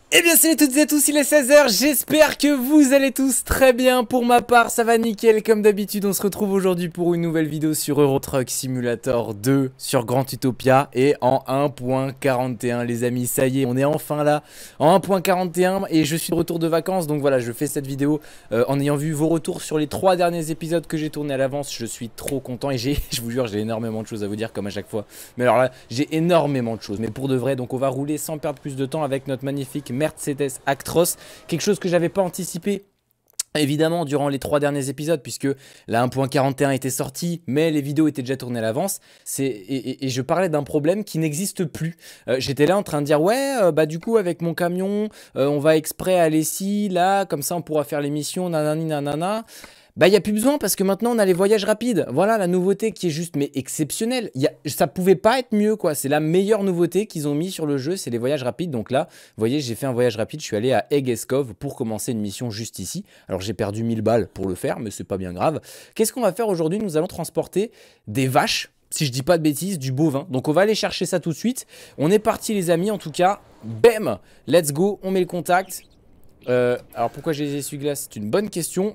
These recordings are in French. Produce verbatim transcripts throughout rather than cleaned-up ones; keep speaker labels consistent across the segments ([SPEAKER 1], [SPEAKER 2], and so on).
[SPEAKER 1] Eh bien salut toutes et à tous, il est seize heures, j'espère que vous allez tous très bien. Pour ma part ça va nickel, comme d'habitude on se retrouve aujourd'hui pour une nouvelle vidéo sur Euro Truck Simulator deux sur Grand Utopia. Et en un point quarante et un les amis, ça y est, on est enfin là en un point quarante et un et je suis de retour de vacances. Donc voilà, je fais cette vidéo euh, en ayant vu vos retours sur les trois derniers épisodes que j'ai tournés à l'avance. Je suis trop content et j'ai, je vous jure, j'ai énormément de choses à vous dire comme à chaque fois. Mais alors là, j'ai énormément de choses, mais pour de vrai. Donc on va rouler sans perdre plus de temps avec notre magnifique Mercedes Actros, quelque chose que j'avais pas anticipé évidemment durant les trois derniers épisodes, puisque la un point quarante et un était sorti, mais les vidéos étaient déjà tournées à l'avance. Et, et, et je parlais d'un problème qui n'existe plus. Euh, J'étais là en train de dire ouais, euh, bah du coup avec mon camion, euh, on va exprès aller ici, là, comme ça on pourra faire l'émission, nanani nanana. Bah il n'y a plus besoin parce que maintenant on a les voyages rapides. Voilà la nouveauté qui est juste mais exceptionnelle. Y a, ça pouvait pas être mieux quoi. C'est la meilleure nouveauté qu'ils ont mis sur le jeu, c'est les voyages rapides. Donc là, vous voyez, j'ai fait un voyage rapide. Je suis allé à Egeskov pour commencer une mission juste ici. Alors j'ai perdu mille balles pour le faire, mais c'est pas bien grave. Qu'est-ce qu'on va faire aujourd'hui? Nous allons transporter des vaches, si je dis pas de bêtises, du bovin. Donc on va aller chercher ça tout de suite. On est parti les amis, en tout cas. Bam, let's go, on met le contact. Euh, alors pourquoi j'ai les essuie-glaces? C'est une bonne question.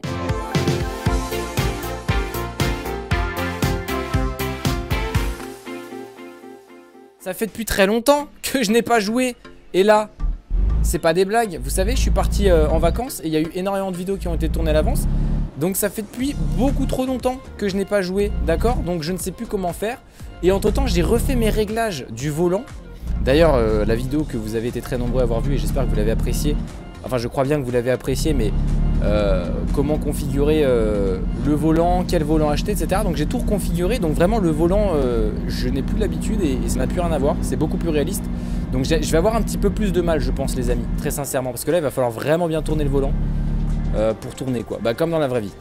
[SPEAKER 1] Ça fait depuis très longtemps que je n'ai pas joué. Et là, c'est pas des blagues. Vous savez, je suis parti euh, en vacances et il y a eu énormément de vidéos qui ont été tournées à l'avance. Donc ça fait depuis beaucoup trop longtemps que je n'ai pas joué, d'accord? Donc je ne sais plus comment faire. Et entre temps, j'ai refait mes réglages du volant. D'ailleurs, euh, la vidéo que vous avez été très nombreux à avoir vue et j'espère que vous l'avez appréciée. Enfin, je crois bien que vous l'avez apprécié, mais euh, comment configurer euh, le volant, quel volant acheter, et cetera. Donc j'ai tout reconfiguré. Donc vraiment, le volant, euh, je n'ai plus l'habitude et, et ça n'a plus rien à voir. C'est beaucoup plus réaliste. Donc je vais avoir un petit peu plus de mal, je pense, les amis, très sincèrement. Parce que là, il va falloir vraiment bien tourner le volant euh, pour tourner, quoi. Bah, comme dans la vraie vie.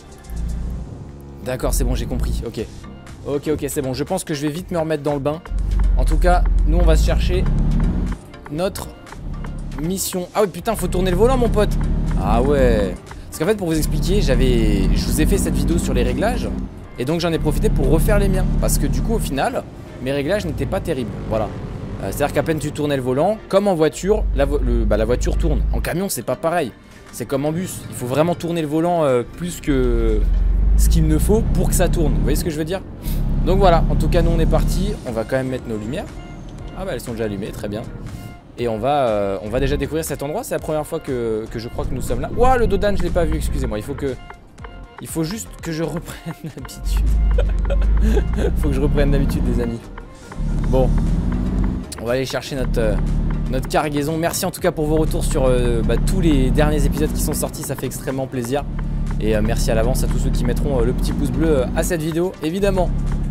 [SPEAKER 1] D'accord, c'est bon, j'ai compris. Ok. Ok, ok, c'est bon. Je pense que je vais vite me remettre dans le bain. En tout cas, nous, on va se chercher notre mission. Ah oui, putain, faut tourner le volant, mon pote. Ah ouais. Parce qu'en fait, pour vous expliquer, j'avais, je vous ai fait cette vidéo sur les réglages. Et donc, j'en ai profité pour refaire les miens. Parce que du coup, au final, mes réglages n'étaient pas terribles. Voilà. Euh, C'est-à-dire qu'à peine tu tournais le volant, comme en voiture, la, vo le, bah, la voiture tourne. En camion, c'est pas pareil. C'est comme en bus. Il faut vraiment tourner le volant euh, plus que ce qu'il ne faut pour que ça tourne. Vous voyez ce que je veux dire? Donc voilà. En tout cas, nous, on est parti. On va quand même mettre nos lumières. Ah bah, elles sont déjà allumées. Très bien. Et on va, euh, on va déjà découvrir cet endroit. C'est la première fois que, que je crois que nous sommes là. Ouah, le Dodan, je l'ai pas vu, excusez-moi. Il faut que... Il faut juste que je reprenne l'habitude. Il faut que je reprenne l'habitude, les amis. Bon. On va aller chercher notre, euh, notre cargaison. Merci en tout cas pour vos retours sur euh, bah, tous les derniers épisodes qui sont sortis. Ça fait extrêmement plaisir. Et euh, merci à l'avance à tous ceux qui mettront euh, le petit pouce bleu euh, à cette vidéo, évidemment.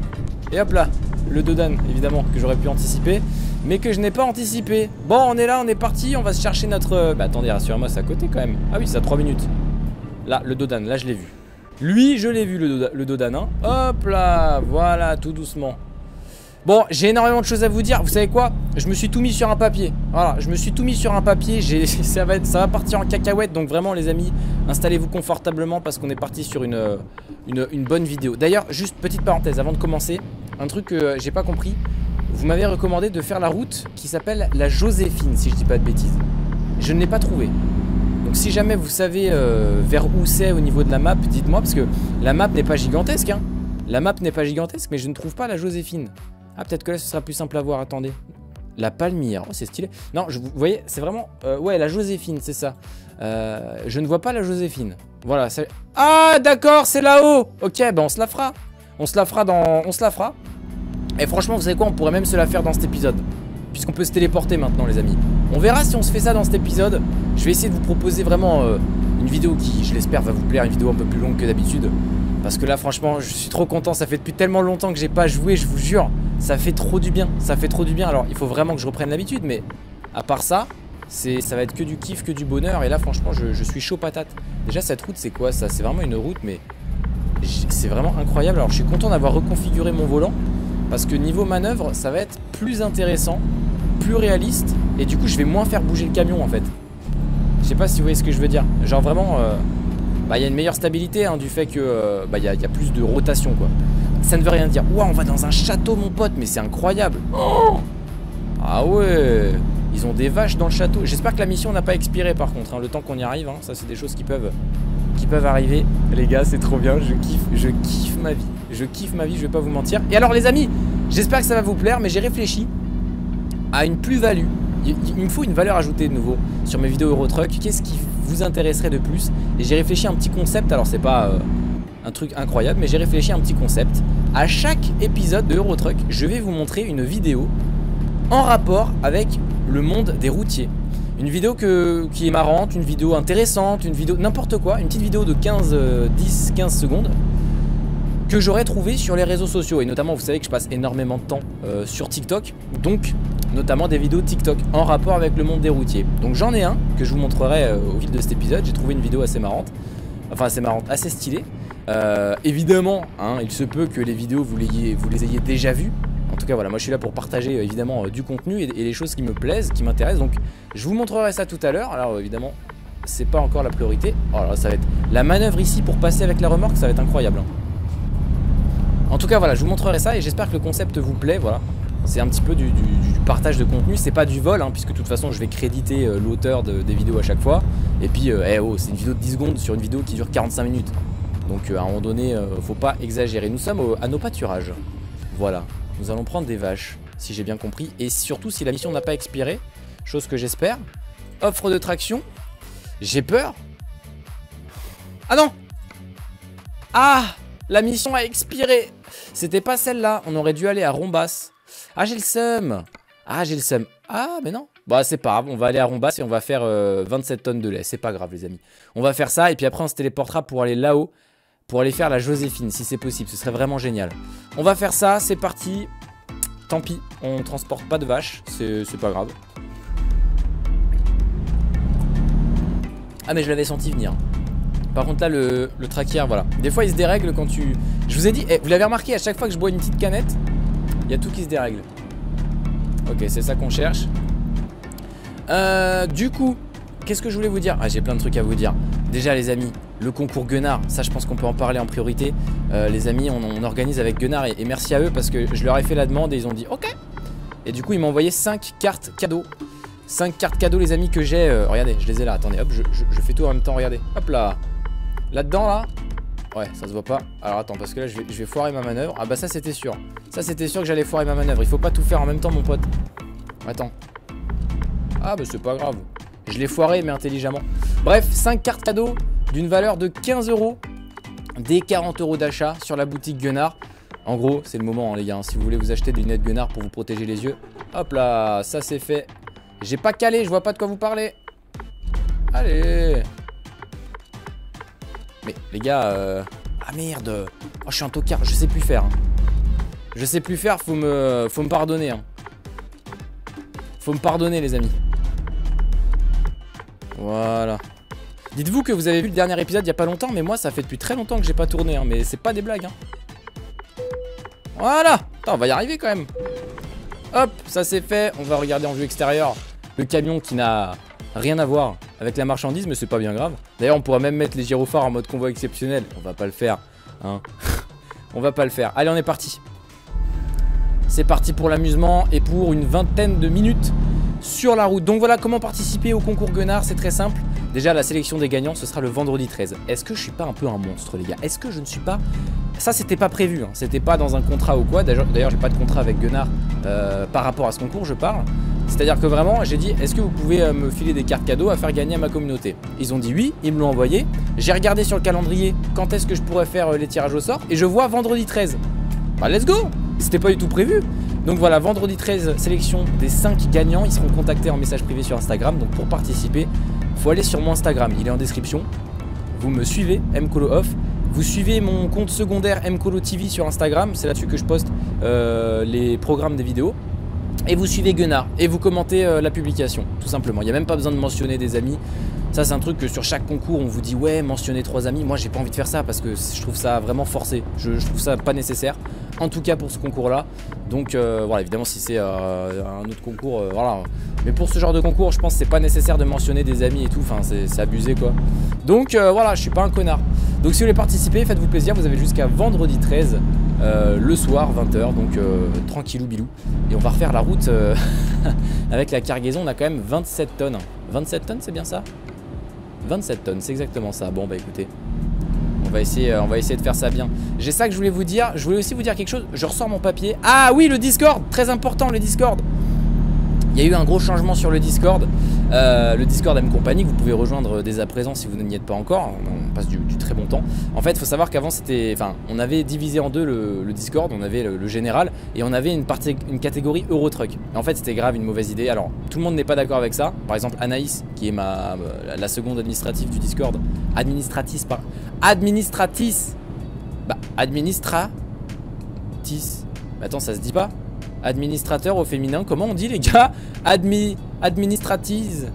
[SPEAKER 1] Et hop là, le Dodan, évidemment, que j'aurais pu anticiper. Mais que je n'ai pas anticipé. Bon, on est là, on est parti, on va se chercher notre... Bah attendez, rassurez-moi, c'est à côté quand même. Ah oui, c'est à trois minutes. Là, le Dodan, là je l'ai vu. Lui, je l'ai vu, le, Doda, le Dodan, hein. Hop là, voilà, tout doucement. Bon, j'ai énormément de choses à vous dire. Vous savez quoi? Je me suis tout mis sur un papier. Voilà, je me suis tout mis sur un papier. ça, va être, ça va partir en cacahuète. Donc vraiment, les amis, installez-vous confortablement parce qu'on est parti sur une, une, une bonne vidéo. D'ailleurs, juste petite parenthèse avant de commencer. Un truc que j'ai pas compris. Vous m'avez recommandé de faire la route qui s'appelle la Joséphine, si je dis pas de bêtises. Je ne l'ai pas trouvée. Donc si jamais vous savez euh, vers où c'est au niveau de la map, dites-moi, parce que la map n'est pas gigantesque, hein. La map n'est pas gigantesque, mais je ne trouve pas la Joséphine. Ah, peut-être que là, ce sera plus simple à voir, attendez. La Palmyre, oh, c'est stylé. Non, je, vous voyez, c'est vraiment... Euh, ouais, la Joséphine, c'est ça. Euh, je ne vois pas la Joséphine. Voilà, c'est... Ah, d'accord, c'est là-haut. Ok, ben on se la fera. On se la fera dans... On se la fera. Et franchement, vous savez quoi, on pourrait même se la faire dans cet épisode. Puisqu'on peut se téléporter maintenant, les amis. On verra si on se fait ça dans cet épisode. Je vais essayer de vous proposer vraiment euh, une vidéo qui, je l'espère, va vous plaire. Une vidéo un peu plus longue que d'habitude. Parce que là, franchement, je suis trop content. Ça fait depuis tellement longtemps que j'ai pas joué, je vous jure. Ça fait trop du bien. Ça fait trop du bien. Alors, il faut vraiment que je reprenne l'habitude. Mais à part ça, ça va être que du kiff, que du bonheur. Et là, franchement, je, je suis chaud patate. Déjà, cette route, c'est quoi ça? C'est vraiment une route, mais c'est vraiment incroyable. Alors, je suis content d'avoir reconfiguré mon volant. Parce que niveau manœuvre, ça va être plus intéressant, plus réaliste. Et du coup, je vais moins faire bouger le camion en fait. Je sais pas si vous voyez ce que je veux dire. Genre vraiment, euh, bah, y a une meilleure stabilité hein, du fait que euh, bah, y a, y a plus de rotation quoi. Ça ne veut rien dire. Ouah, on va dans un château mon pote, mais c'est incroyable. Oh ah ouais. Ils ont des vaches dans le château. J'espère que la mission n'a pas expiré par contre, hein, le temps qu'on y arrive. Hein. Ça, c'est des choses qui peuvent, qui peuvent arriver. Les gars, c'est trop bien. Je kiffe, je kiffe ma vie. Je kiffe ma vie, je vais pas vous mentir. Et alors, les amis, j'espère que ça va vous plaire, mais j'ai réfléchi à une plus-value. Il, il me faut une valeur ajoutée de nouveau sur mes vidéos Eurotruck. Qu'est-ce qui vous intéresserait de plus? Et j'ai réfléchi à un petit concept. Alors, c'est pas euh, un truc incroyable, mais j'ai réfléchi à un petit concept. À chaque épisode de Eurotruck, je vais vous montrer une vidéo en rapport avec le monde des routiers. Une vidéo que, qui est marrante, une vidéo intéressante, une vidéo n'importe quoi, une petite vidéo de quinze, dix, quinze secondes que j'aurais trouvé sur les réseaux sociaux. Et notamment, vous savez que je passe énormément de temps euh, sur TikTok, donc notamment des vidéos TikTok en rapport avec le monde des routiers. Donc j'en ai un que je vous montrerai euh, au fil de cet épisode. J'ai trouvé une vidéo assez marrante, enfin assez marrante, assez stylée. Euh, évidemment, hein, il se peut que les vidéos vous, vous les ayez déjà vues. En tout cas voilà, moi je suis là pour partager euh, évidemment euh, du contenu et, et les choses qui me plaisent, qui m'intéressent. Donc je vous montrerai ça tout à l'heure. Alors évidemment c'est pas encore la priorité. Oh là, ça va être la manœuvre ici pour passer avec la remorque, ça va être incroyable, hein. En tout cas voilà, je vous montrerai ça et j'espère que le concept vous plaît. Voilà, c'est un petit peu du, du, du partage de contenu. C'est pas du vol, hein, puisque de toute façon je vais créditer euh, l'auteur de, des vidéos à chaque fois. Et puis euh, eh, oh, c'est une vidéo de dix secondes sur une vidéo qui dure quarante-cinq minutes. Donc euh, à un moment donné, euh, faut pas exagérer. Nous sommes au, à nos pâturages. Voilà. Nous allons prendre des vaches, si j'ai bien compris. Et surtout, si la mission n'a pas expiré, chose que j'espère. Offre de traction. J'ai peur. Ah non! Ah! La mission a expiré. C'était pas celle-là. On aurait dû aller à Rombas. Ah, j'ai le seum. Ah, j'ai le seum. Ah, mais non. Bah, c'est pas grave. On va aller à Rombas et on va faire euh, vingt-sept tonnes de lait. C'est pas grave, les amis. On va faire ça et puis après, on se téléportera pour aller là-haut. Pour aller faire la Joséphine, si c'est possible. Ce serait vraiment génial. On va faire ça. C'est parti. Tant pis. On transporte pas de vaches. C'est pas grave. Ah, mais je l'avais senti venir. Par contre là le, le trackière, voilà. Des fois il se dérègle quand tu... Je vous ai dit, eh, vous l'avez remarqué, à chaque fois que je bois une petite canette, il y a tout qui se dérègle. Ok, c'est ça qu'on cherche. euh, Du coup, qu'est-ce que je voulais vous dire? Ah, j'ai plein de trucs à vous dire. Déjà les amis, le concours Guenard, ça je pense qu'on peut en parler en priorité. euh, Les amis, on, on organise avec Guenard et, et merci à eux parce que je leur ai fait la demande et ils ont dit ok. Et du coup ils m'ont envoyé cinq cartes cadeaux. cinq cartes cadeaux les amis que j'ai, euh, regardez, je les ai là, attendez, hop, je, je, je fais tout en même temps, regardez. Hop là. Là-dedans, là, ouais, ça se voit pas. Alors attends, parce que là, je vais, je vais foirer ma manœuvre. Ah bah ça, c'était sûr. Ça, c'était sûr que j'allais foirer ma manœuvre. Il faut pas tout faire en même temps, mon pote. Attends. Ah bah c'est pas grave. Je l'ai foiré, mais intelligemment. Bref, cinq cartes cadeaux d'une valeur de quinze euros. Des quarante euros d'achat sur la boutique Guenard. En gros, c'est le moment, hein, les gars. Hein, si vous voulez vous acheter des lunettes Guenard pour vous protéger les yeux. Hop là, ça c'est fait. J'ai pas calé, je vois pas de quoi vous parlez. Allez. Mais les gars, euh... ah merde. Oh, je suis un tocard, je sais plus faire. Hein. Je sais plus faire, faut me, faut me pardonner. Hein. Faut me pardonner, les amis. Voilà. Dites-vous que vous avez vu le dernier épisode il y a pas longtemps, mais moi ça fait depuis très longtemps que j'ai pas tourné. Hein, mais c'est pas des blagues. Hein. Voilà. Attends, on va y arriver quand même. Hop, ça c'est fait. On va regarder en vue extérieure le camion qui n'a rien à voir avec la marchandise, mais c'est pas bien grave. D'ailleurs, on pourra même mettre les gyrophares en mode convoi exceptionnel. On va pas le faire, hein. On va pas le faire. Allez, on est parti. C'est parti pour l'amusement et pour une vingtaine de minutes sur la route. Donc voilà comment participer au concours Guenard, c'est très simple. Déjà, la sélection des gagnants, ce sera le vendredi treize. Est-ce que je suis pas un peu un monstre, les gars? Est-ce que je ne suis pas... Ça, c'était pas prévu, hein. C'était pas dans un contrat ou quoi. D'ailleurs, j'ai pas de contrat avec Guenard euh, par rapport à ce concours, je parle. C'est-à-dire que vraiment, j'ai dit, est-ce que vous pouvez euh, me filer des cartes cadeaux à faire gagner à ma communauté? Ils ont dit oui, ils me l'ont envoyé. J'ai regardé sur le calendrier quand est-ce que je pourrais faire euh, les tirages au sort. Et je vois vendredi treize. Bah, let's go! C'était pas du tout prévu. Donc voilà, vendredi treize, sélection des cinq gagnants. Ils seront contactés en message privé sur Instagram. Donc pour participer, faut aller sur mon Instagram. Il est en description. Vous me suivez, mcolo-off. Vous suivez mon compte secondaire mcolo T V sur Instagram. C'est là-dessus que je poste euh, les programmes des vidéos. Et vous suivez Guenard et vous commentez euh, la publication, tout simplement. Il n'y a même pas besoin de mentionner des amis. Ça, c'est un truc que sur chaque concours, on vous dit ouais, mentionnez trois amis. Moi, j'ai pas envie de faire ça parce que je trouve ça vraiment forcé. Je, je trouve ça pas nécessaire. En tout cas pour ce concours-là. Donc euh, voilà, évidemment, si c'est euh, un autre concours, euh, voilà. Mais pour ce genre de concours, je pense que c'est pas nécessaire de mentionner des amis et tout. Enfin, c'est abusé quoi. Donc euh, voilà, je suis pas un connard. Donc si vous voulez participer, faites-vous plaisir. Vous avez jusqu'à vendredi treize euh, le soir, vingt heures, donc euh, tranquillou bilou. Et on va refaire la route euh, avec la cargaison, on a quand même vingt-sept tonnes. vingt-sept tonnes, c'est bien ça? vingt-sept tonnes, c'est exactement ça. Bon bah écoutez, on va essayer, on va essayer de faire ça bien. J'ai ça que je voulais vous dire. Je voulais aussi vous dire quelque chose. Je ressors mon papier. Ah oui, le Discord, très important le Discord. Il y a eu un gros changement sur le Discord. Euh, le Discord M Company, vous pouvez rejoindre dès à présent si vous n'y êtes pas encore. On passe du, du très bon temps. En fait, il faut savoir qu'avant, c'était, enfin, on avait divisé en deux le, le Discord. On avait le, le général et on avait une, partie, une catégorie Eurotruck. Et en fait, c'était grave une mauvaise idée. Alors, tout le monde n'est pas d'accord avec ça. Par exemple, Anaïs, qui est ma, la seconde administrative du Discord. Administratrice, par... Administratrice. Bah, administratrice. Attends, ça se dit pas? Administrateur au féminin, comment on dit les gars? Admi... Administratise.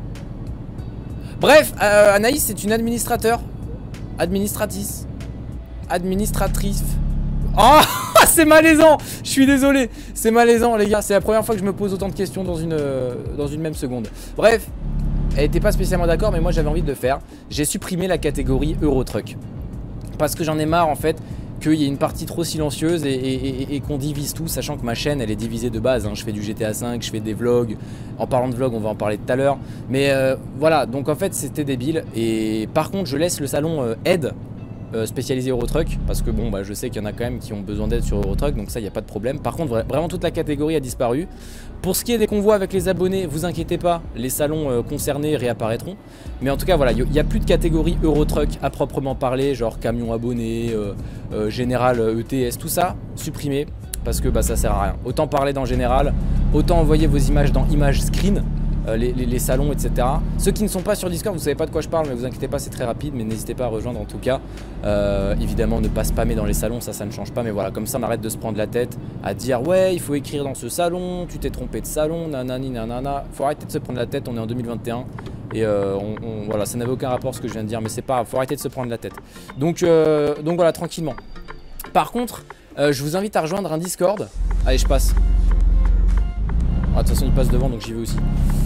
[SPEAKER 1] Bref, euh, Anaïs c'est une administrateur. Administratrice. Administratrice. Oh, c'est malaisant. Je suis désolé. C'est malaisant les gars. C'est la première fois que je me pose autant de questions dans une, euh, dans une même seconde. Bref, elle était pas spécialement d'accord, mais moi j'avais envie de le faire. J'ai supprimé la catégorie Eurotruck. Parce que j'en ai marre en fait qu'il y ait une partie trop silencieuse et, et, et, et qu'on divise tout, sachant que ma chaîne elle est divisée de base, hein. Je fais du G T A cinq, je fais des vlogs. En parlant de vlogs, on va en parler tout à l'heure. Mais euh, voilà, donc en fait c'était débile. Et par contre je laisse le salon euh, aide euh, spécialisé Eurotruck, parce que bon bah je sais qu'il y en a quand même qui ont besoin d'aide sur Eurotruck, donc ça il n'y a pas de problème. Par contre vra vraiment toute la catégorie a disparu. Pour ce qui est des convois avec les abonnés, vous inquiétez pas, les salons euh, concernés réapparaîtront. Mais en tout cas voilà, il n'y a plus de catégorie Eurotruck à proprement parler, genre camion abonné, euh, euh, général E T S, tout ça supprimé, parce que bah, ça sert à rien. Autant parler dans général, autant envoyer vos images dans image screen, euh, les, les, les salons, et cetera. Ceux qui ne sont pas sur Discord, vous savez pas de quoi je parle, mais vous inquiétez pas, c'est très rapide, mais n'hésitez pas à rejoindre en tout cas. Euh, évidemment, ne pas spammer dans les salons, ça, ça ne change pas, mais voilà, comme ça on arrête de se prendre la tête à dire ouais, il faut écrire dans ce salon, tu t'es trompé de salon, nanani nanana. Faut arrêter de se prendre la tête, on est en deux mille vingt et un. Et euh, on, on, voilà, ça n'avait aucun rapport ce que je viens de dire, mais c'est pas grave, faut arrêter de se prendre la tête. Donc, euh, donc voilà, tranquillement. Par contre, euh, je vous invite à rejoindre un Discord. Allez, je passe. Ah, de toute façon, il passe devant, donc j'y vais aussi.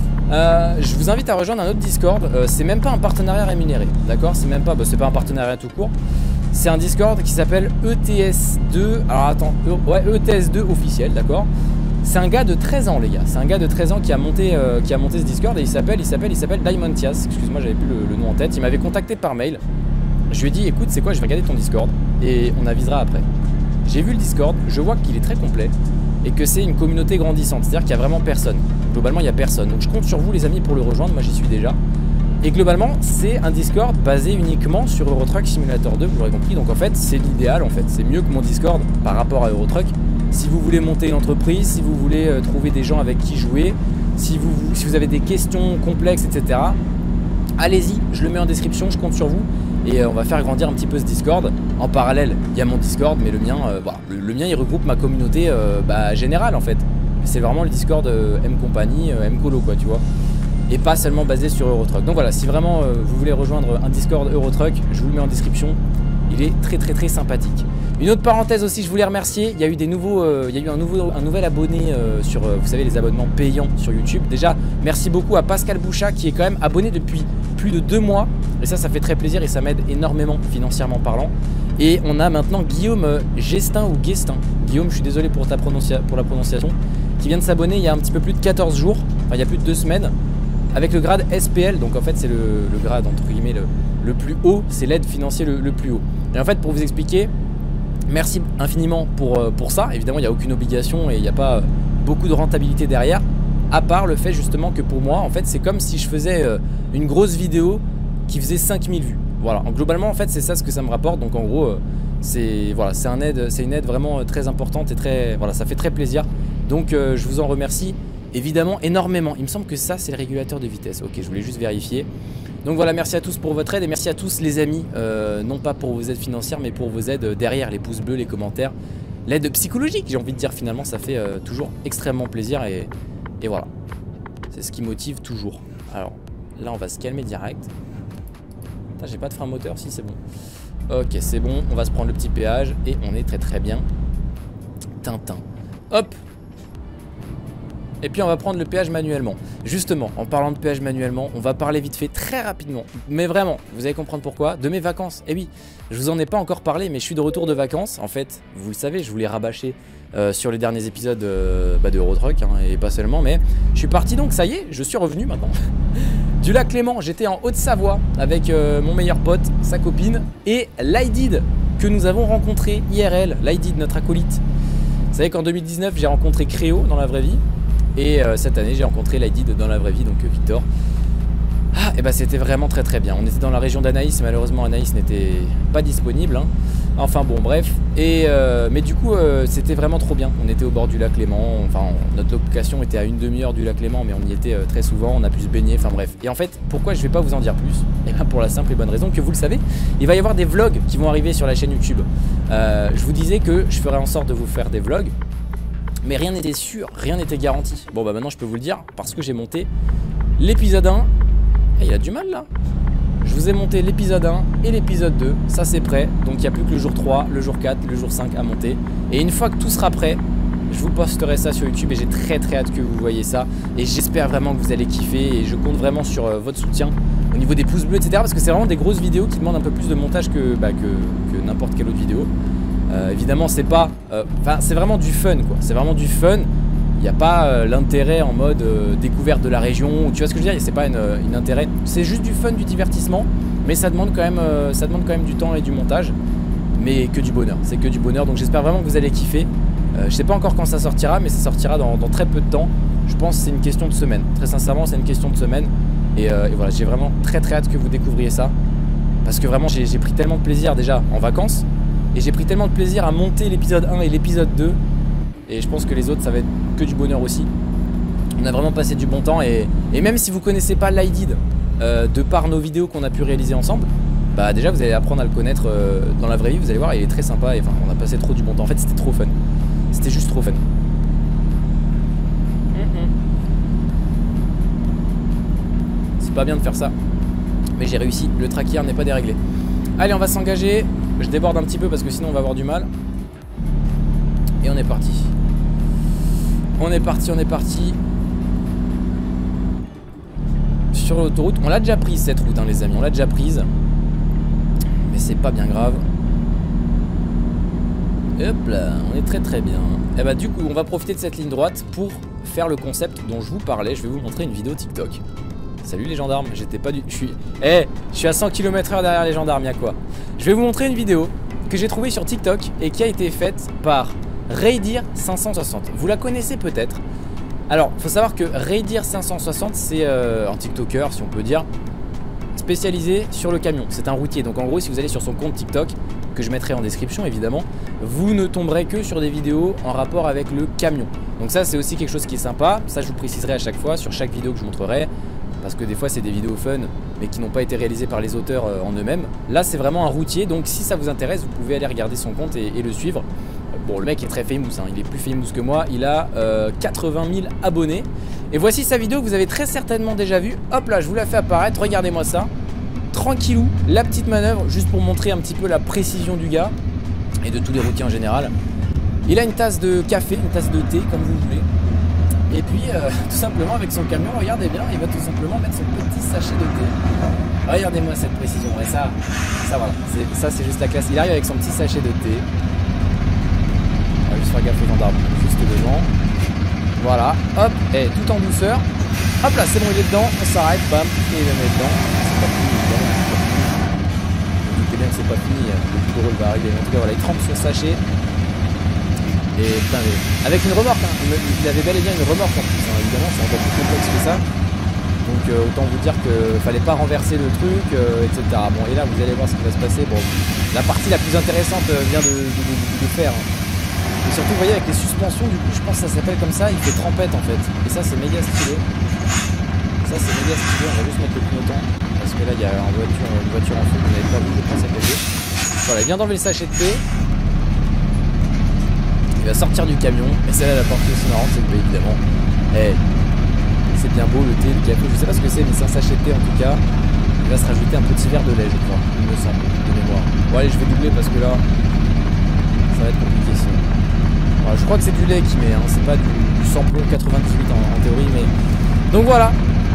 [SPEAKER 1] Euh, je vous invite à rejoindre un autre Discord. Euh, c'est même pas un partenariat rémunéré, d'accord? C'est même pas, bah, c'est pas un partenariat tout court. C'est un Discord qui s'appelle E T S deux. Alors attends, e, ouais, E T S deux officiel, d'accord? C'est un gars de treize ans les gars, c'est un gars de treize ans qui a monté, euh, qui a monté ce Discord et il s'appelle, il s'appelle, il s'appelle Diamontias. Excuse-moi, j'avais plus le, le nom en tête. Il m'avait contacté par mail. Je lui ai dit écoute, c'est quoi, je vais regarder ton Discord et on avisera après. J'ai vu le Discord, je vois qu'il est très complet et que c'est une communauté grandissante, c'est-à-dire qu'il y a vraiment personne. Globalement, il n'y a personne. Donc je compte sur vous les amis pour le rejoindre, moi j'y suis déjà. Et globalement, c'est un Discord basé uniquement sur Eurotruck Simulator deux, vous l'aurez compris. Donc en fait, c'est l'idéal en fait, c'est mieux que mon Discord par rapport à Eurotruck. Si vous voulez monter une entreprise, si vous voulez euh, trouver des gens avec qui jouer, si vous, si vous avez des questions complexes, et cetera. Allez-y, je le mets en description, je compte sur vous. Et euh, on va faire grandir un petit peu ce Discord. En parallèle, il y a mon Discord, mais le mien, euh, voilà, le, le mien il regroupe ma communauté euh, bah, générale en fait. C'est vraiment le Discord euh, M Company, euh, M Colo quoi, tu vois. Et pas seulement basé sur Eurotruck. Donc voilà, si vraiment euh, vous voulez rejoindre un Discord Eurotruck, je vous le mets en description. Il est très très très sympathique. Une autre parenthèse aussi, je voulais remercier. Il y a eu des nouveaux, euh, il y a eu un nouveau, un nouvel abonné euh, sur, euh, vous savez, les abonnements payants sur YouTube. Déjà, merci beaucoup à Pascal Bouchat qui est quand même abonné depuis plus de deux mois. Et ça, ça fait très plaisir et ça m'aide énormément financièrement parlant. Et on a maintenant Guillaume Gestin ou Guestin. Guillaume, je suis désolé pour ta prononcia pour la prononciation, qui vient de s'abonner il y a un petit peu plus de quatorze jours, enfin il y a plus de deux semaines, avec le grade S P L. Donc en fait, c'est le, le grade entre guillemets le, le plus haut, c'est l'aide financière le, le plus haut. Et en fait, pour vous expliquer, merci infiniment pour, pour ça. Évidemment, il n'y a aucune obligation et il n'y a pas beaucoup de rentabilité derrière, à part le fait justement que pour moi, en fait, c'est comme si je faisais une grosse vidéo qui faisait cinq mille vues. Voilà, donc, globalement, en fait, c'est ça ce que ça me rapporte. Donc en gros, c'est voilà, c'est un aide, c'est une aide vraiment très importante et très, voilà, ça fait très plaisir. Donc euh, je vous en remercie évidemment énormément. Il me semble que ça, c'est le régulateur de vitesse. Ok, je voulais juste vérifier. Donc voilà, merci à tous pour votre aide et merci à tous les amis, euh, non pas pour vos aides financières, mais pour vos aides derrière, les pouces bleus, les commentaires, l'aide psychologique, j'ai envie de dire finalement, ça fait euh, toujours extrêmement plaisir et, et voilà, c'est ce qui motive toujours. Alors là, on va se calmer direct. J'ai pas de frein moteur, si c'est bon. Ok, c'est bon, on va se prendre le petit péage et on est très très bien. Tintin. Hop. Et puis on va prendre le péage manuellement. Justement, en parlant de péage manuellement, on va parler vite fait très rapidement. Mais vraiment, vous allez comprendre pourquoi. De mes vacances. Et oui, je vous en ai pas encore parlé, mais je suis de retour de vacances. En fait, vous le savez, je vous l'ai rabâché euh, sur les derniers épisodes euh, bah, de Eurotruck, hein, et pas seulement. Mais je suis parti donc, ça y est, je suis revenu maintenant. Du lac Léman, j'étais en Haute-Savoie avec euh, mon meilleur pote, sa copine, et Laïdid, que nous avons rencontré I R L. Laïdid, notre acolyte. Vous savez qu'en deux mille dix-neuf, j'ai rencontré Créo dans la vraie vie. Et euh, cette année, j'ai rencontré Laïdid dans la vraie vie, donc euh, Victor. Ah, et bah c'était vraiment très très bien. On était dans la région d'Anaïs, malheureusement Anaïs n'était pas disponible. Hein. Enfin bon, bref. Et euh, mais du coup, euh, c'était vraiment trop bien. On était au bord du lac Léman. Enfin, on, notre location était à une demi-heure du lac Léman, mais on y était euh, très souvent. On a pu se baigner. Enfin bref. Et en fait, pourquoi je vais pas vous en dire plus? Et bien pour la simple et bonne raison que vous le savez, il va y avoir des vlogs qui vont arriver sur la chaîne YouTube. Euh, je vous disais que je ferais en sorte de vous faire des vlogs. Mais rien n'était sûr, rien n'était garanti. Bon bah maintenant je peux vous le dire parce que j'ai monté l'épisode un. Et il a du mal là. Je vous ai monté l'épisode un et l'épisode deux. Ça c'est prêt. Donc il n'y a plus que le jour trois, le jour quatre, le jour cinq à monter. Et une fois que tout sera prêt, je vous posterai ça sur YouTube. Et j'ai très très hâte que vous voyez ça. Et j'espère vraiment que vous allez kiffer. Et je compte vraiment sur euh, votre soutien au niveau des pouces bleus, et cetera. Parce que c'est vraiment des grosses vidéos qui demandent un peu plus de montage que, bah, que, que n'importe quelle autre vidéo. Euh, évidemment c'est pas, enfin euh, c'est vraiment du fun quoi, c'est vraiment du fun. Il n'y a pas euh, l'intérêt en mode euh, découverte de la région, tu vois ce que je veux dire, c'est pas une, une intérêt, c'est juste du fun, du divertissement, mais ça demande quand même, euh, ça demande quand même du temps et du montage, mais que du bonheur, c'est que du bonheur, donc j'espère vraiment que vous allez kiffer. Euh, je sais pas encore quand ça sortira, mais ça sortira dans, dans très peu de temps. Je pense que c'est une question de semaine, très sincèrement c'est une question de semaine, et, euh, et voilà, j'ai vraiment très très hâte que vous découvriez ça, parce que vraiment j'ai pris tellement de plaisir déjà en vacances. Et j'ai pris tellement de plaisir à monter l'épisode un et l'épisode deux. Et je pense que les autres, ça va être que du bonheur aussi. On a vraiment passé du bon temps. Et, et même si vous connaissez pas Laïdid, euh, de par nos vidéos qu'on a pu réaliser ensemble, bah déjà vous allez apprendre à le connaître euh, dans la vraie vie. Vous allez voir, il est très sympa. Et enfin, on a passé trop du bon temps. En fait, c'était trop fun. C'était juste trop fun. Mm-hmm. C'est pas bien de faire ça. Mais j'ai réussi. Le tracker n'est pas déréglé. Allez, on va s'engager. Je déborde un petit peu parce que sinon on va avoir du mal. Et on est parti. On est parti, on est parti. Sur l'autoroute. On l'a déjà prise cette route, hein, les amis. On l'a déjà prise. Mais c'est pas bien grave. Hop là, on est très très bien. Et bah du coup, on va profiter de cette ligne droite pour faire le concept dont je vous parlais. Je vais vous montrer une vidéo TikTok. Salut les gendarmes, j'étais pas du... Je suis... Eh, hey, je suis à cent kilomètres heure derrière les gendarmes, y'a quoi? Je vais vous montrer une vidéo que j'ai trouvée sur TikTok et qui a été faite par Raidir cinq cent soixante. Vous la connaissez peut-être. Alors, faut savoir que Raidir cinq cent soixante, c'est euh, un TikToker, si on peut dire, spécialisé sur le camion. C'est un routier. Donc en gros, si vous allez sur son compte TikTok, que je mettrai en description évidemment, vous ne tomberez que sur des vidéos en rapport avec le camion. Donc ça, c'est aussi quelque chose qui est sympa. Ça, je vous préciserai à chaque fois sur chaque vidéo que je montrerai. Parce que des fois c'est des vidéos fun mais qui n'ont pas été réalisées par les auteurs euh, en eux-mêmes. Là c'est vraiment un routier, donc si ça vous intéresse vous pouvez aller regarder son compte et, et le suivre. Bon, le mec est très famous, hein. Il est plus famous que moi, il a euh, quatre-vingt mille abonnés. Et voici sa vidéo que vous avez très certainement déjà vue. Hop là, je vous la fais apparaître, regardez-moi ça. Tranquillou, la petite manœuvre juste pour montrer un petit peu la précision du gars et de tous les routiers en général. Il a une tasse de café, une tasse de thé comme vous voulez. Et puis, euh, tout simplement, avec son camion, regardez bien, il va tout simplement mettre son petit sachet de thé. Regardez-moi cette précision. Et ça, ça voilà, ça c'est juste la classe. Il arrive avec son petit sachet de thé. On va juste faire gaffe aux gendarmes, juste devant. Voilà, hop, et tout en douceur. Hop là, c'est bon, il est dedans, on s'arrête, bam, et il va mettre dedans. C'est pas fini, évidemment. Vous doutez bien que c'est pas fini, le plus drôle va arriver. En tout cas, voilà, il trempe son sachet. Et putain, mais avec une remorque, hein. Il avait bel et bien une remorque en plus, hein. Évidemment c'est encore plus complexe que ça. Donc euh, autant vous dire qu'il fallait pas renverser le truc, euh, et cetera. Bon, et là vous allez voir ce qui va se passer. Bon, la partie la plus intéressante vient de, de, de, de faire. Hein. Et surtout vous voyez avec les suspensions, du coup je pense que ça s'appelle comme ça, il fait trempette en fait. Et ça c'est méga stylé. Ça c'est méga stylé, on va juste mettre le clignotant. Parce que là il y a une voiture, une voiture en feu, vous n'avez pas vu, je pense à côté. Voilà, il vient d'enlever le sachet de thé. Il va sortir du camion, et c'est là la partie aussi marrante, c'est que bah, évidemment, hey, c'est bien beau le thé, le café, je sais pas ce que c'est, mais c'est un sachet de thé en tout cas. Il va se rajouter un petit verre de lait, je crois, il me semble, de mémoire. Bon allez, je vais doubler parce que là, ça va être compliqué sinon. Voilà, je crois que c'est du lait qu'il met, hein, c'est pas du, du sans plomb, quatre-vingt-dix-huit en, en théorie, mais... Donc voilà.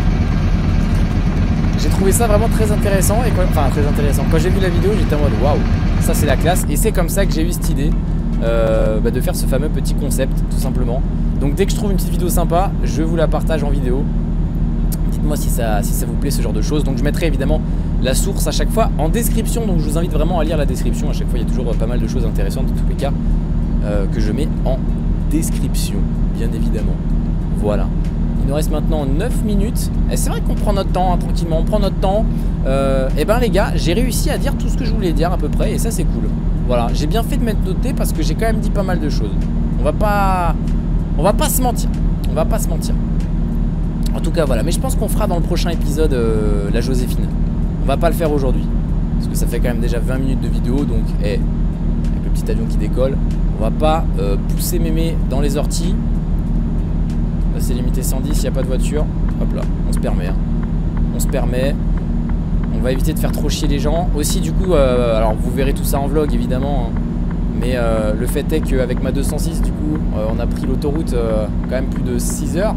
[SPEAKER 1] J'ai trouvé ça vraiment très intéressant, et quand... enfin très intéressant. Quand j'ai vu la vidéo, j'étais en mode waouh, ça c'est la classe, et c'est comme ça que j'ai eu cette idée euh, bah, de faire ce fameux petit concept, tout simplement. Donc dès que je trouve une petite vidéo sympa, je vous la partage en vidéo. Dites-moi si ça, si ça vous plaît ce genre de choses. Donc je mettrai évidemment la source à chaque fois en description, donc je vous invite vraiment à lire la description. À chaque fois il y a toujours pas mal de choses intéressantes dans tous les cas euh, que je mets en description, bien évidemment. Voilà. Il nous reste maintenant neuf minutes. Et c'est vrai qu'on prend notre temps, hein, tranquillement, on prend notre temps. Euh, et ben les gars, j'ai réussi à dire tout ce que je voulais dire à peu près, et ça c'est cool. Voilà, j'ai bien fait de m'être noté parce que j'ai quand même dit pas mal de choses. On va pas, on va pas se mentir. On va pas se mentir. En tout cas voilà, mais je pense qu'on fera dans le prochain épisode euh, la Joséphine. On va pas le faire aujourd'hui parce que ça fait quand même déjà vingt minutes de vidéo, donc hey, avec le petit avion qui décolle, on va pas euh, pousser mémé dans les orties. Là c'est limité cent dix, il n'y a pas de voiture. Hop là, on se permet hein. On se permet. On va éviter de faire trop chier les gens. Aussi du coup, euh, alors vous verrez tout ça en vlog évidemment hein. Mais euh, le fait est qu'avec ma deux cent six du coup euh, on a pris l'autoroute euh, quand même plus de six heures.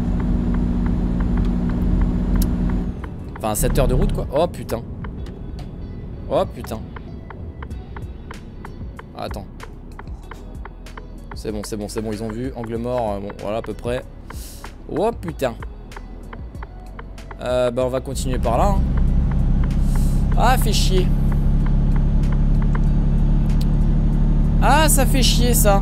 [SPEAKER 1] Enfin sept heures de route quoi. Oh putain. Oh putain. Attends. C'est bon, c'est bon, c'est bon, ils ont vu. Angle mort, bon voilà à peu près. Oh putain. Euh, bah on va continuer par là hein. Ah fait chier. Ah ça fait chier ça.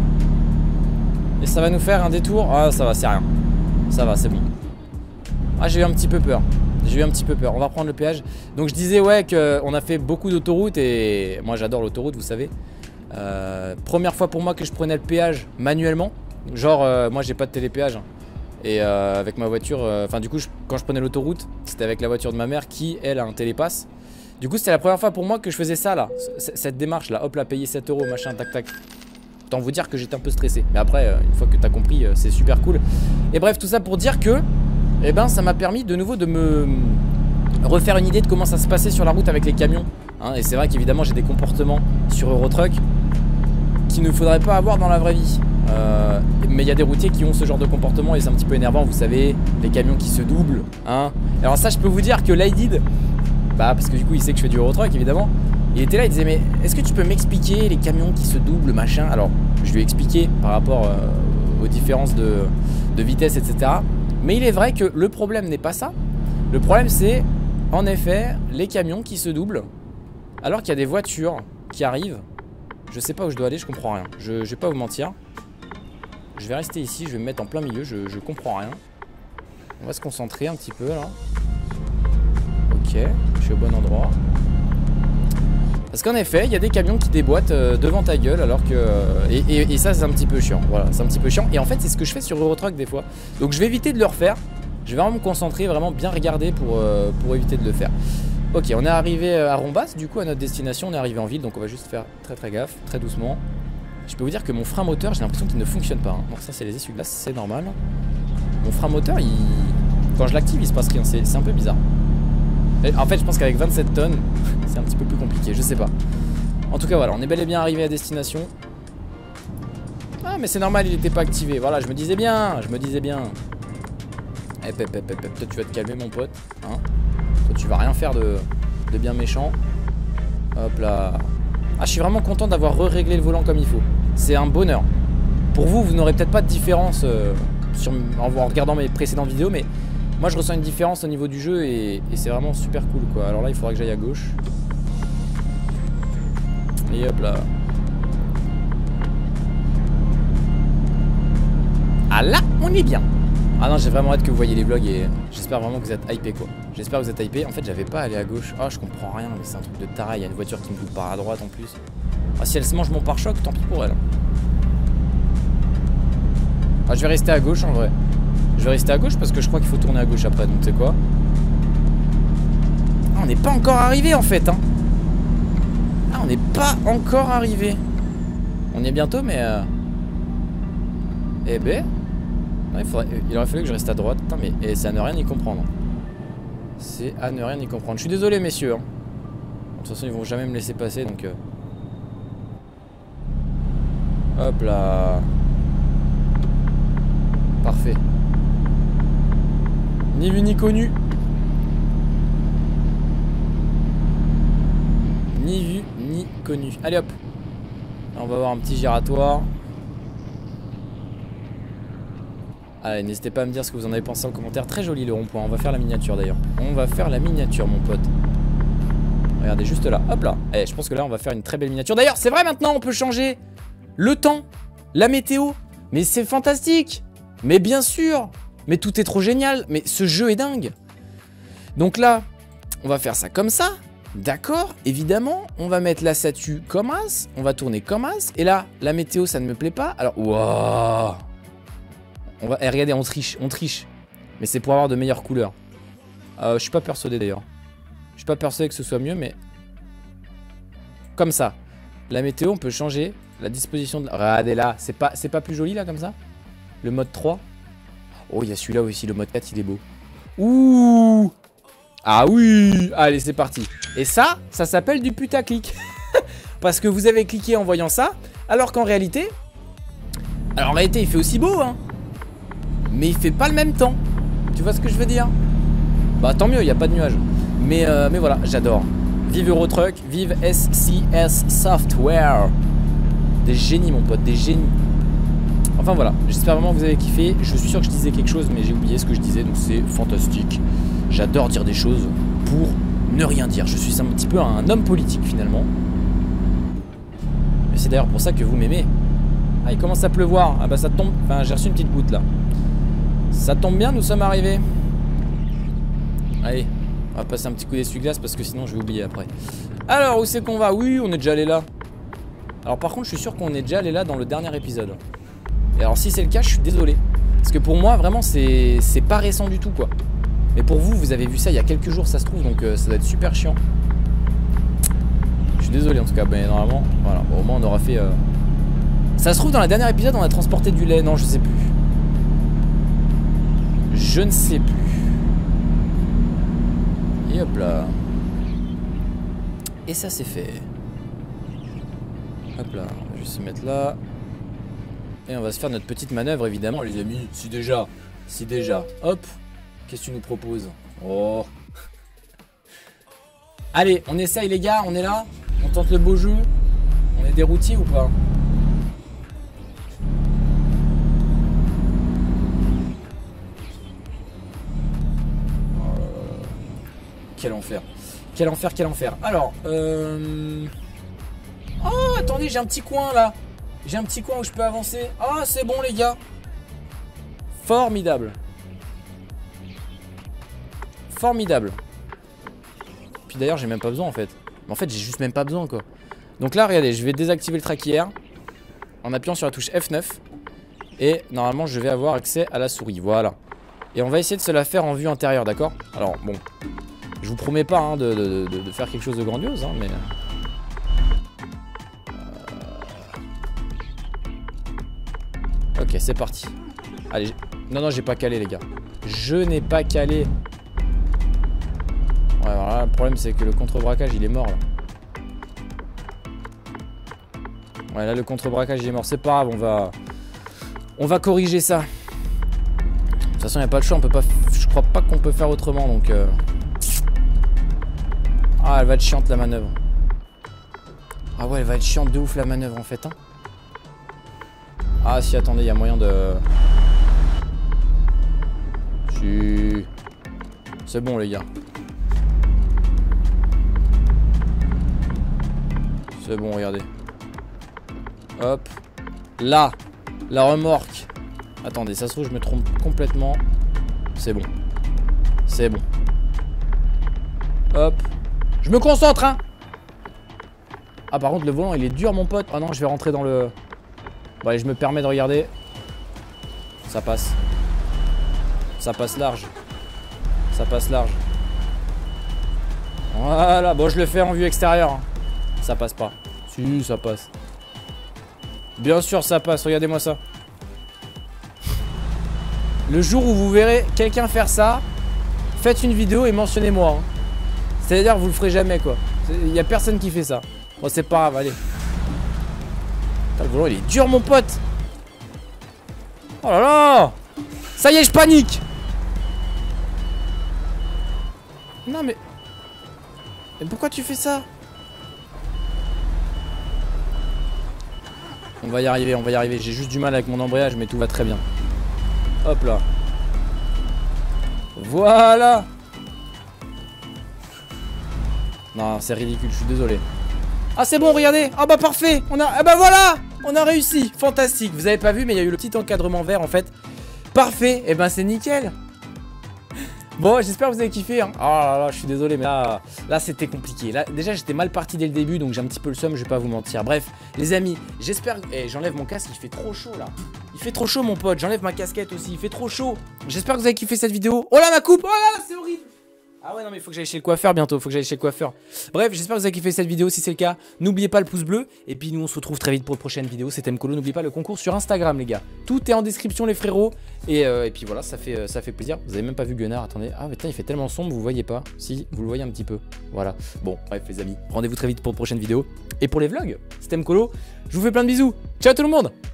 [SPEAKER 1] Et ça va nous faire un détour. Ah ça va, c'est rien. Ça va, c'est bon. Ah j'ai eu un petit peu peur. J'ai eu un petit peu peur. On va prendre le péage. Donc je disais ouais qu'on a fait beaucoup d'autoroutes. Et moi j'adore l'autoroute, vous savez. euh, Première fois pour moi que je prenais le péage manuellement. Genre euh, moi j'ai pas de télépéage hein. Et euh, avec ma voiture, enfin euh, du coup je, quand je prenais l'autoroute, c'était avec la voiture de ma mère qui elle a un télépass. Du coup c'était la première fois pour moi que je faisais ça là, cette démarche là, hop là, payer sept euros machin tac tac. Autant vous dire que j'étais un peu stressé. Mais après euh, une fois que t'as compris, euh, c'est super cool. Et bref, tout ça pour dire que eh ben ça m'a permis de nouveau de me refaire une idée de comment ça se passait sur la route avec les camions hein. Et c'est vrai qu'évidemment j'ai des comportements sur Eurotruck qu'il ne faudrait pas avoir dans la vraie vie. Euh, mais il y a des routiers qui ont ce genre de comportement et c'est un petit peu énervant, vous savez, les camions qui se doublent hein. Alors ça je peux vous dire que Laidid, bah parce que du coup il sait que je fais du Eurotruck évidemment, il était là, il disait mais est-ce que tu peux m'expliquer les camions qui se doublent machin. Alors je lui ai expliqué par rapport euh, aux différences de, de vitesse etc. Mais il est vrai que le problème n'est pas ça. Le problème c'est en effet les camions qui se doublent alors qu'il y a des voitures qui arrivent. Je sais pas où je dois aller, je comprends rien. Je, je vais pas vous mentir. Je vais rester ici, je vais me mettre en plein milieu, je, je comprends rien. On va se concentrer un petit peu là. Ok, je suis au bon endroit. Parce qu'en effet, il y a des camions qui déboîtent euh, devant ta gueule alors que... Euh, et, et, et ça c'est un petit peu chiant, voilà, c'est un petit peu chiant. Et en fait c'est ce que je fais sur Eurotruck des fois. Donc je vais éviter de le refaire. Je vais vraiment me concentrer, vraiment bien regarder pour, euh, pour éviter de le faire. Ok, on est arrivé à Rombas, du coup à notre destination, on est arrivé en ville, donc on va juste faire très très gaffe, très doucement. Je peux vous dire que mon frein moteur, j'ai l'impression qu'il ne fonctionne pas. Hein. Donc ça c'est les essuie-glaces, c'est normal. Mon frein moteur, il... quand je l'active, il se passe rien, c'est un peu bizarre. Et en fait, je pense qu'avec vingt-sept tonnes, c'est un petit peu plus compliqué, je sais pas. En tout cas, voilà, on est bel et bien arrivé à destination. Ah, mais c'est normal, il n'était pas activé. Voilà, je me disais bien, je me disais bien. Eh, pep, pep, pep, pep. Toi, tu vas te calmer, mon pote. Hein. Toi, tu vas rien faire de, de bien méchant. Hop là. Ah, je suis vraiment content d'avoir re-réglé le volant comme il faut. C'est un bonheur. Pour vous, vous n'aurez peut-être pas de différence euh, sur, en, en regardant mes précédentes vidéos, mais moi, je ressens une différence au niveau du jeu et, et c'est vraiment super cool, quoi. Alors là, il faudra que j'aille à gauche. Et hop là. Ah là, on est bien. Ah non, j'ai vraiment hâte que vous voyez les vlogs et j'espère vraiment que vous êtes hypés, quoi. J'espère que vous êtes hypés. En fait, j'avais pas à aller à gauche. Ah, oh, je comprends rien, mais c'est un truc de taré. Il y a une voiture qui me coupe par à droite en plus. Ah, si elle se mange mon pare-choc, tant pis pour elle. Ah, je vais rester à gauche en vrai. Je vais rester à gauche parce que je crois qu'il faut tourner à gauche après. Donc, tu sais quoi? Ah, on n'est pas encore arrivé en fait, hein. Ah, on n'est pas encore arrivé. On y est bientôt, mais. Euh... Eh ben. Non, il, faudrait... il aurait fallu que je reste à droite. Putain, mais c'est à ne rien y comprendre. C'est à ne rien y comprendre. Je suis désolé, messieurs. Hein. De toute façon, ils vont jamais me laisser passer donc. Euh... Hop là. Parfait. Ni vu ni connu. Ni vu ni connu. Allez hop. On va avoir un petit giratoire. Allez, n'hésitez pas à me dire ce que vous en avez pensé en commentaire. Très joli le rond-point. On va faire la miniature d'ailleurs. On va faire la miniature, mon pote. Regardez juste là. Hop là. Allez, je pense que là, on va faire une très belle miniature. D'ailleurs, c'est vrai maintenant, on peut changer le temps, la météo. Mais c'est fantastique. Mais bien sûr. Mais tout est trop génial. Mais ce jeu est dingue. Donc là, on va faire ça comme ça. D'accord, évidemment. On va mettre la statue comme as. On va tourner comme as. Et là, la météo, ça ne me plaît pas. Alors, waouh. On va, eh, regardez, on triche, on triche. Mais c'est pour avoir de meilleures couleurs. Euh, je suis pas persuadé d'ailleurs. Je suis pas persuadé que ce soit mieux, mais... Comme ça. La météo, on peut changer la disposition de... Regardez là, c'est pas, c'est pas plus joli là, comme ça? Le mode trois. Oh, il y a celui-là aussi, le mode quatre, il est beau. Ouh. Ah oui. Allez, c'est parti. Et ça, ça s'appelle du putaclic. Parce que vous avez cliqué en voyant ça, alors qu'en réalité... Alors en réalité, il fait aussi beau, hein. Mais il fait pas le même temps. Tu vois ce que je veux dire? Bah tant mieux, il n'y a pas de nuages. Mais, euh, mais voilà, j'adore. Vive Eurotruck, vive S C S Software. Des génies mon pote, des génies. Enfin voilà, j'espère vraiment que vous avez kiffé. Je suis sûr que je disais quelque chose mais j'ai oublié ce que je disais. Donc c'est fantastique. J'adore dire des choses pour ne rien dire. Je suis un petit peu un homme politique finalement. Et c'est d'ailleurs pour ça que vous m'aimez. Ah, il commence à pleuvoir. Ah bah ça tombe. Enfin j'ai reçu une petite goutte là. Ça tombe bien, nous sommes arrivés. Allez, on va passer un petit coup d'essuie-glace parce que sinon je vais oublier après. Alors, où c'est qu'on va? Oui, on est déjà allé là. Alors par contre, je suis sûr qu'on est déjà allé là dans le dernier épisode. Et alors si c'est le cas, je suis désolé. Parce que pour moi, vraiment, c'est pas récent du tout, quoi. Mais pour vous, vous avez vu ça il y a quelques jours, ça se trouve. Donc euh, ça doit être super chiant. Je suis désolé en tout cas, mais normalement, voilà. Bon, au moins on aura fait... Euh... Ça se trouve dans le dernier épisode, on a transporté du lait. Non, je sais plus. Je ne sais plus. Et hop là. Et ça c'est fait. Hop là, on va juste se mettre là. Et on va se faire notre petite manœuvre évidemment les amis. Si déjà, si déjà. Hop. Qu'est-ce que tu nous proposes? Oh. Allez, on essaye les gars, on est là. On tente le beau jeu. On est des routiers ou pas? Quel enfer. Quel enfer, quel enfer. Alors, euh... oh, attendez, j'ai un petit coin là. J'ai un petit coin où je peux avancer. Ah, oh, c'est bon les gars. Formidable. Formidable. Puis d'ailleurs, j'ai même pas besoin en fait. En fait, j'ai juste même pas besoin quoi. Donc là, regardez, je vais désactiver le traquière en appuyant sur la touche F neuf. Et normalement, je vais avoir accès à la souris. Voilà. Et on va essayer de se la faire en vue intérieure, d'accord? Alors, bon... Je vous promets pas hein, de, de, de, de faire quelque chose de grandiose, hein, mais... Euh... Ok, c'est parti. Allez, non, non, j'ai pas calé, les gars. Je n'ai pas calé. Ouais, alors là, le problème, c'est que le contre-braquage, il est mort, là. Ouais, là, le contre-braquage, il est mort. C'est pas grave, on va... On va corriger ça. De toute façon, il n'y a pas le choix, on peut pas... Je crois pas qu'on peut faire autrement, donc... Euh... Ah, elle va être chiante la manœuvre. Ah ouais, elle va être chiante de ouf la manœuvre en fait. Hein. Ah si, attendez, il y a moyen de... Si... C'est bon les gars. C'est bon, regardez. Hop. Là. La remorque. Attendez, ça se trouve, je me trompe complètement. C'est bon. C'est bon. Hop. Je me concentre, hein. Ah, par contre, le volant, il est dur, mon pote. Ah non, je vais rentrer dans le... Bon, allez, je me permets de regarder. Ça passe. Ça passe large. Ça passe large. Voilà. Bon, je le fais en vue extérieure. Hein. Ça passe pas. Si, ça passe. Bien sûr, ça passe. Regardez-moi ça. Le jour où vous verrez quelqu'un faire ça, faites une vidéo et mentionnez-moi. Hein. C'est-à-dire vous le ferez jamais quoi. Il n'y a personne qui fait ça. Bon c'est pas grave, allez. Putain, le volant il est dur mon pote. Oh là là. Ça y est, je panique. Non mais... Mais pourquoi tu fais ça? On va y arriver, on va y arriver. J'ai juste du mal avec mon embrayage, mais tout va très bien. Hop là. Voilà. Non, c'est ridicule, je suis désolé. Ah c'est bon, regardez. Ah bah parfait. On a... Ah bah voilà. On a réussi. Fantastique. Vous avez pas vu, mais il y a eu le petit encadrement vert en fait. Parfait. Et ben c'est nickel. Bon, j'espère que vous avez kiffé. Hein. Oh là là, je suis désolé, mais là, là c'était compliqué. Là, déjà, j'étais mal parti dès le début, donc j'ai un petit peu le seum, je vais pas vous mentir. Bref, les amis, j'espère que... Eh, j'enlève mon casque, il fait trop chaud là. Il fait trop chaud, mon pote. J'enlève ma casquette aussi, il fait trop chaud. J'espère que vous avez kiffé cette vidéo. Oh là, ma coupe. Oh là là, c'est horrible. Ah ouais, non, mais il faut que j'aille chez le coiffeur bientôt. Faut que j'aille chez le coiffeur. Bref, j'espère que vous avez kiffé cette vidéo. Si c'est le cas, n'oubliez pas le pouce bleu. Et puis, nous, on se retrouve très vite pour une prochaine vidéo. C'était Mkolo. N'oubliez pas le concours sur Instagram, les gars. Tout est en description, les frérots. Et, euh, et puis voilà, ça fait, euh, ça fait plaisir. Vous avez même pas vu Gunnar. Attendez. Ah, mais putain, il fait tellement sombre, vous voyez pas. Si, vous le voyez un petit peu. Voilà. Bon, bref, les amis. Rendez-vous très vite pour une prochaine vidéo. Et pour les vlogs, c'était Mkolo. Je vous fais plein de bisous. Ciao tout le monde.